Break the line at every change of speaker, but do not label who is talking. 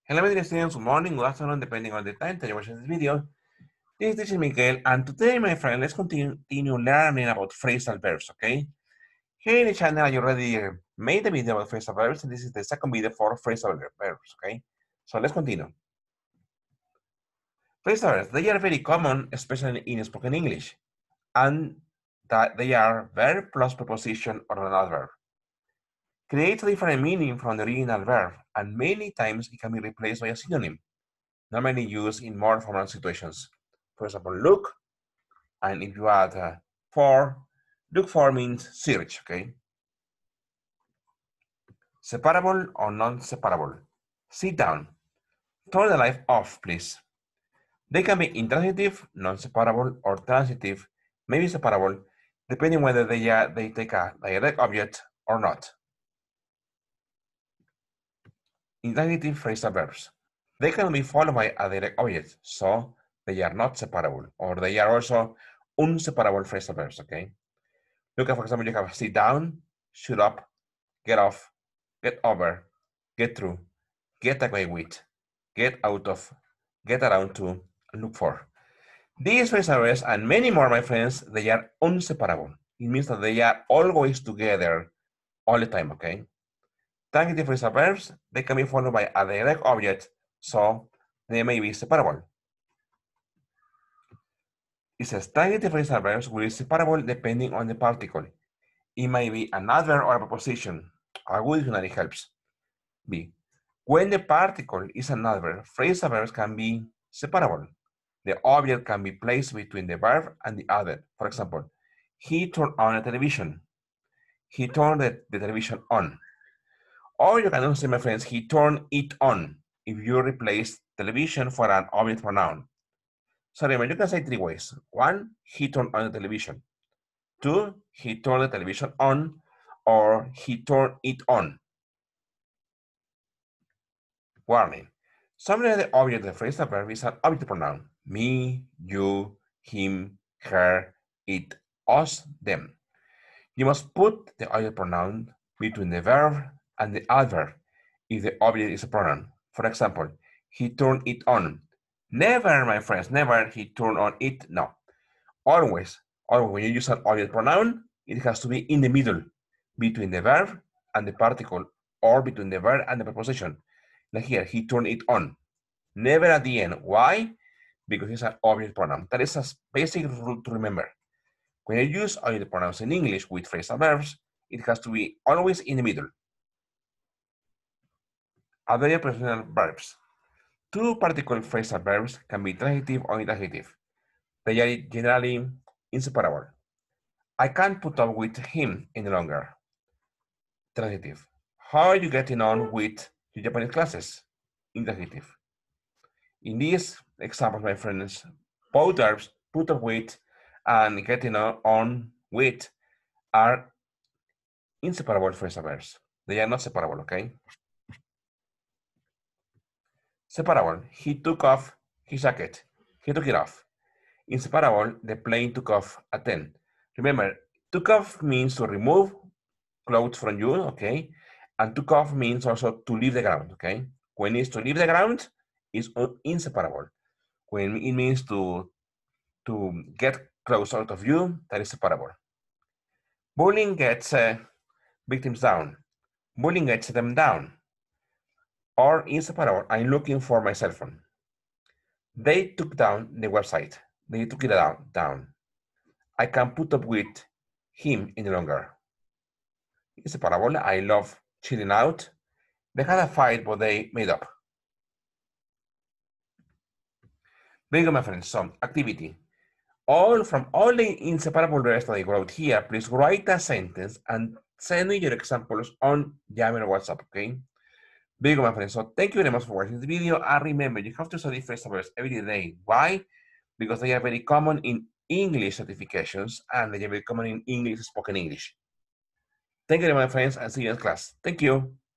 Hello, my dear students. Good morning, good afternoon, depending on the time that you're watching this video. This is teacher Miguel, and today, my friend, let's continue learning about phrasal verbs, okay? Here in the channel, I already made a video about phrasal verbs, and this is the second video for phrasal verbs, okay? So let's continue. Phrasal verbs, they are very common, especially in spoken English, and that they are verb plus preposition or an adverb. Creates a different meaning from the original verb, and many times it can be replaced by a synonym, normally used in more formal situations. For example, look, and if you add for, look for means search, okay? Separable or non-separable. Sit down. Turn the light off, please. They can be intransitive, non-separable, or transitive, maybe separable, depending whether they take a direct object or not. Intransitive phrasal verbs. They can be followed by a direct object, so they are not separable, or they are also inseparable phrasal verbs, okay? Look at, for example, you have sit down, shoot up, get off, get over, get through, get away with, get out of, get around to, look for. These phrasal verbs and many more, my friends, they are inseparable. It means that they are always together all the time, okay? Transitive phrasal verbs, they can be followed by a direct object, so they may be separable. It says transitive phrasal verbs will be separable depending on the particle. It may be an adverb or a preposition. A good dictionary helps. B. When the particle is an adverb, phrasal verbs can be separable. The object can be placed between the verb and the adverb. For example, he turned on the television. He turned the television on. Or you can also say, my friends, he turned it on if you replace television for an object pronoun. So remember, you can say three ways. One, he turned on the television. Two, he turned the television on, or he turned it on. Warning. Sometimes the object of the phrasal verb is an object pronoun. Me, you, him, her, it, us, them. You must put the object pronoun between the verb and the adverb if the object is a pronoun. For example, he turned it on. Never, my friends, never he turned on it. No. Always when you use an object pronoun, it has to be in the middle between the verb and the particle, or between the verb and the preposition. Like here, he turned it on. Never at the end. Why? Because it's an object pronoun. That is a basic rule to remember. When you use object pronouns in English with phrasal verbs, it has to be always in the middle. Other prepositional verbs. Two particular phrasal verbs can be transitive or intransitive. They are generally inseparable. I can't put up with him any longer. Transitive. How are you getting on with your Japanese classes? Intransitive. In these examples, my friends, both verbs, put up with and getting on with, are inseparable phrasal verbs. They are not separable, okay? Separable. He took off his jacket. He took it off. Inseparable. The plane took off at 10. Remember, took off means to remove clothes from you, okay? And took off means also to leave the ground, okay? When it's to leave the ground, it's inseparable. When it means to get clothes out of you, that is separable. Bullying gets victims down. Bullying gets them down. Or inseparable, I'm looking for my cell phone. They took down the website. They took it down. I can't put up with him any longer. Inseparable, I love chilling out. They had a fight, but they made up. Very good, my friends. So, activity. From all the inseparable verbs that I wrote here, please write a sentence and send me your examples on Yammer or WhatsApp, okay? Very good, my friends. So, thank you very much for watching this video. And remember, you have to study phrasal verbs every day. Why? Because they are very common in English certifications and they are very common in English, spoken English. Thank you, my friends, and see you in class. Thank you.